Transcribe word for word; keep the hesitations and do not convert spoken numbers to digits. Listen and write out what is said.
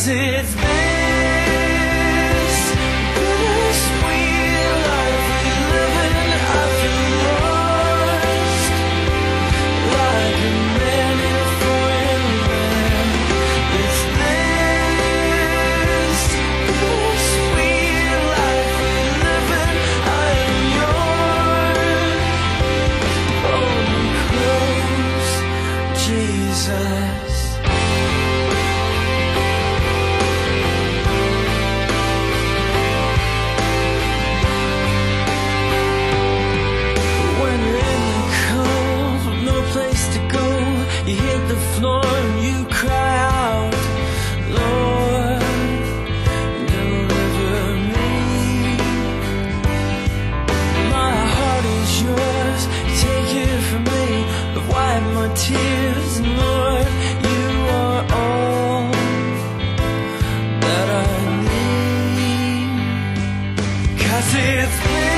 'cause it's this bittersweet life we live in. I feel lost, like a man in a foreign land. It's this bittersweet life we live in. I am yours. Hold me close, Jesus. You hit the floor and you cry out, Lord, deliver me. My heart is yours, take it from me, but wipe my tears, and Lord, you are all that I need. 'Cause it's